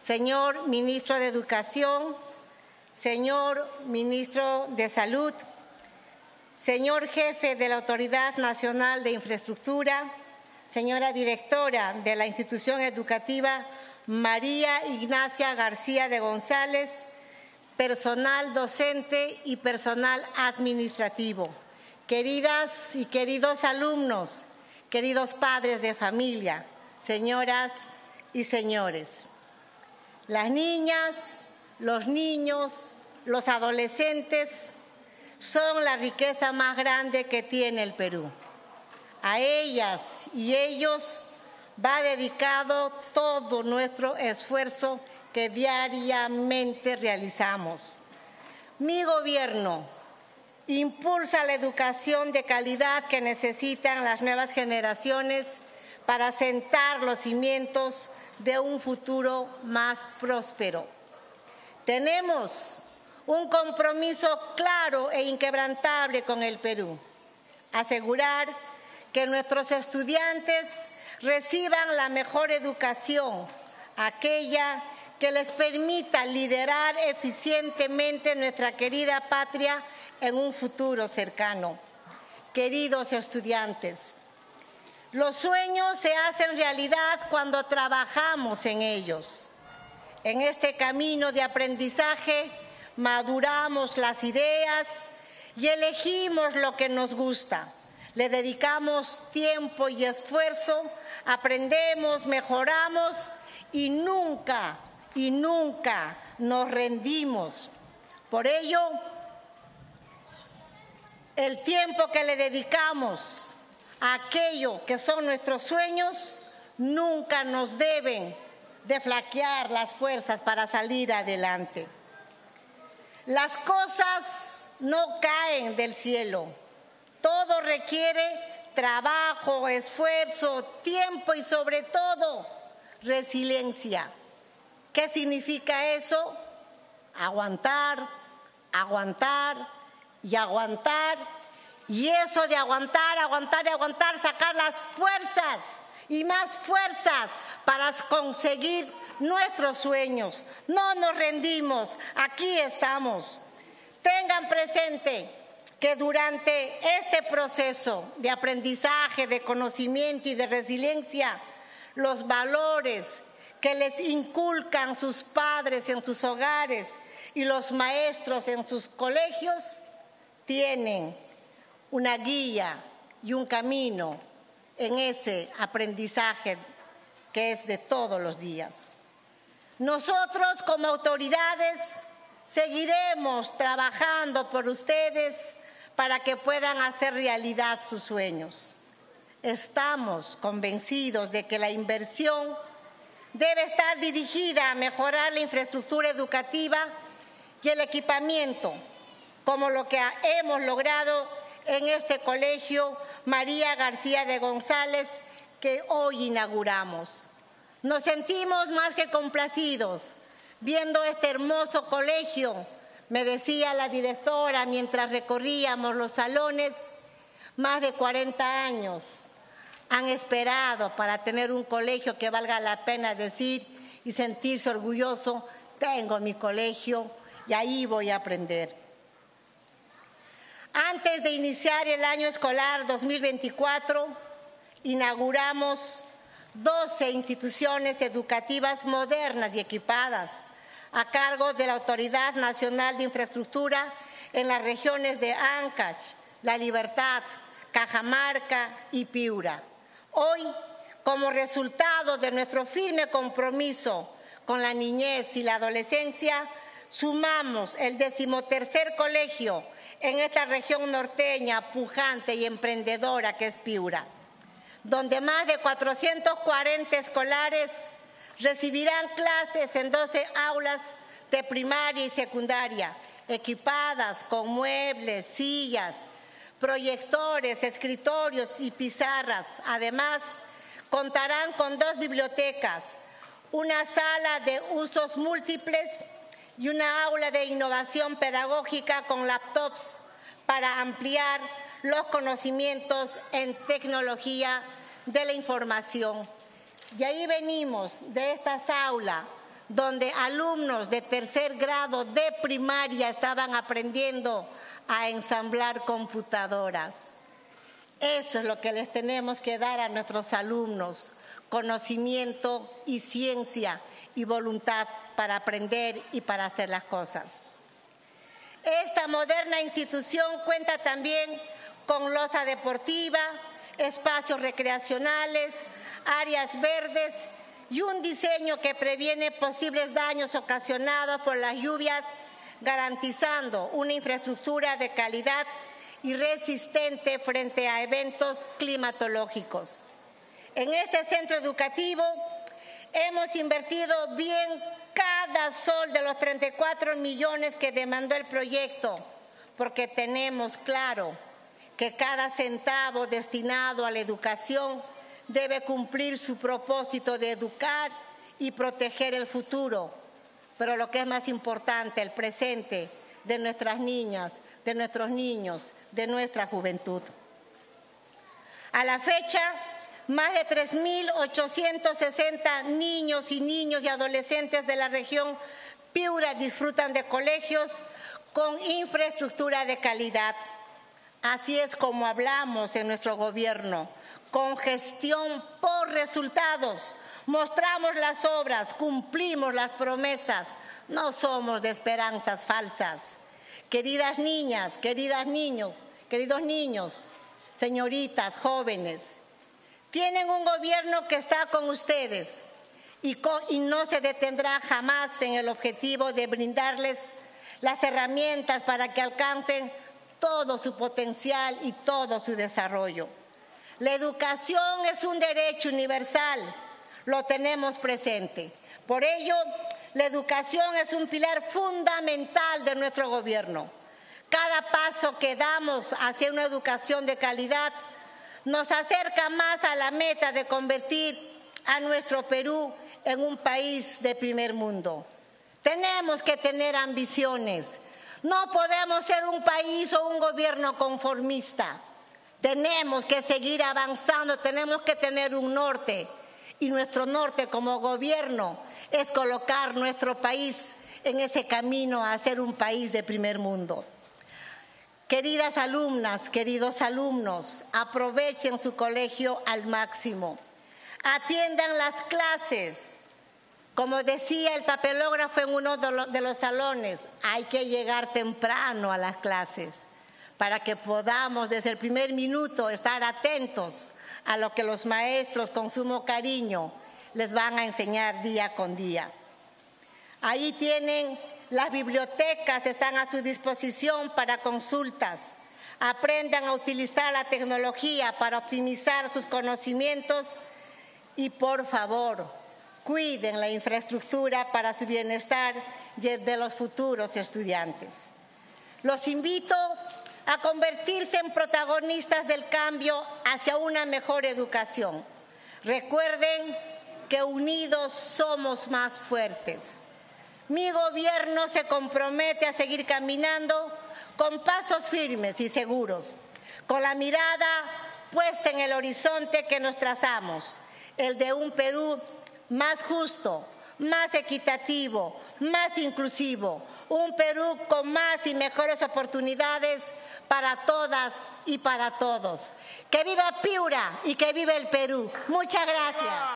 señor Ministro de Educación, señor Ministro de Salud, señor Jefe de la Autoridad Nacional de Infraestructura, señora Directora de la Institución Educativa María Ignacia García de González, personal docente y personal administrativo, queridas y queridos alumnos, queridos padres de familia, señoras y señores. Las niñas, los niños, los adolescentes son la riqueza más grande que tiene el Perú. A ellas y ellos va dedicado todo nuestro esfuerzo que diariamente realizamos. Mi gobierno impulsa la educación de calidad que necesitan las nuevas generaciones para sentar los cimientos de un futuro más próspero. Tenemos un compromiso claro e inquebrantable con el Perú: asegurar que nuestros estudiantes reciban la mejor educación, aquella que les permita liderar eficientemente nuestra querida patria en un futuro cercano. Queridos estudiantes, los sueños se hacen realidad cuando trabajamos en ellos. En este camino de aprendizaje maduramos las ideas y elegimos lo que nos gusta. Le dedicamos tiempo y esfuerzo, aprendemos, mejoramos y nunca nos rendimos. Por ello, el tiempo que le dedicamos a aquello que son nuestros sueños nunca nos deben de flaquear las fuerzas para salir adelante. Las cosas no caen del cielo. Todo requiere trabajo, esfuerzo, tiempo y sobre todo resiliencia. ¿Qué significa eso? Aguantar, aguantar y aguantar. Y eso de aguantar, aguantar y aguantar, sacar las fuerzas y más fuerzas para conseguir nuestros sueños. No nos rendimos, aquí estamos. Tengan presente que durante este proceso de aprendizaje, de conocimiento y de resiliencia, los valores que les inculcan sus padres en sus hogares y los maestros en sus colegios tienen una guía y un camino en ese aprendizaje que es de todos los días. Nosotros como autoridades seguiremos trabajando por ustedes para que puedan hacer realidad sus sueños. Estamos convencidos de que la inversión debe estar dirigida a mejorar la infraestructura educativa y el equipamiento, como lo que hemos logrado en este colegio María García de González que hoy inauguramos. Nos sentimos más que complacidos viendo este hermoso colegio. Me decía la directora mientras recorríamos los salones, más de 40 años han esperado para tener un colegio que valga la pena decir y sentirse orgulloso. Tengo mi colegio y ahí voy a aprender. Antes de iniciar el año escolar 2024, inauguramos 12 instituciones educativas modernas y equipadas a cargo de la Autoridad Nacional de Infraestructura en las regiones de Ancash, La Libertad, Cajamarca y Piura. Hoy, como resultado de nuestro firme compromiso con la niñez y la adolescencia, sumamos el 13º colegio en esta región norteña, pujante y emprendedora que es Piura, donde más de 440 escolares recibirán clases en 12 aulas de primaria y secundaria, equipadas con muebles, sillas, proyectores, escritorios y pizarras. Además, contarán con 2 bibliotecas, una sala de usos múltiples y una aula de innovación pedagógica con laptops para ampliar los conocimientos en tecnología de la información. Y ahí venimos de estas aulas donde alumnos de tercer grado de primaria estaban aprendiendo a ensamblar computadoras. Eso es lo que les tenemos que dar a nuestros alumnos: conocimiento y ciencia y voluntad para aprender y para hacer las cosas. Esta moderna institución cuenta también con losa deportiva, espacios recreacionales, áreas verdes y un diseño que previene posibles daños ocasionados por las lluvias, garantizando una infraestructura de calidad y resistente frente a eventos climatológicos. En este centro educativo hemos invertido bien cada sol de los 34 millones que demandó el proyecto, porque tenemos claro que cada centavo destinado a la educación debe cumplir su propósito de educar y proteger el futuro, pero lo que es más importante, el presente de nuestras niñas, de nuestros niños, de nuestra juventud. A la fecha, más de 3.860 niños y adolescentes de la región Piura disfrutan de colegios con infraestructura de calidad. Así es como hablamos en nuestro gobierno, con gestión por resultados. Mostramos las obras, cumplimos las promesas, no somos de esperanzas falsas. Queridas niñas, queridos niños, señoritas, jóvenes, tienen un gobierno que está con ustedes y no se detendrá jamás en el objetivo de brindarles las herramientas para que alcancen todo su potencial y todo su desarrollo. La educación es un derecho universal, lo tenemos presente. Por ello, la educación es un pilar fundamental de nuestro gobierno. Cada paso que damos hacia una educación de calidad nos acerca más a la meta de convertir a nuestro Perú en un país de primer mundo. Tenemos que tener ambiciones. No podemos ser un país o un gobierno conformista. Tenemos que seguir avanzando, tenemos que tener un norte. Y nuestro norte como gobierno es colocar nuestro país en ese camino a ser un país de primer mundo. Queridas alumnas, queridos alumnos, aprovechen su colegio al máximo. Atiendan las clases. Como decía el papelógrafo en uno de los salones, hay que llegar temprano a las clases para que podamos desde el primer minuto estar atentos a lo que los maestros con sumo cariño les van a enseñar día con día. Ahí tienen las bibliotecas, están a su disposición para consultas. Aprendan a utilizar la tecnología para optimizar sus conocimientos y, por favor, cuiden la infraestructura para su bienestar y el de los futuros estudiantes. Los invito a convertirse en protagonistas del cambio hacia una mejor educación. Recuerden que unidos somos más fuertes. Mi gobierno se compromete a seguir caminando con pasos firmes y seguros, con la mirada puesta en el horizonte que nos trazamos, el de un Perú más justo, más equitativo, más inclusivo, un Perú con más y mejores oportunidades para todas y para todos. ¡Que viva Piura y que viva el Perú! Muchas gracias.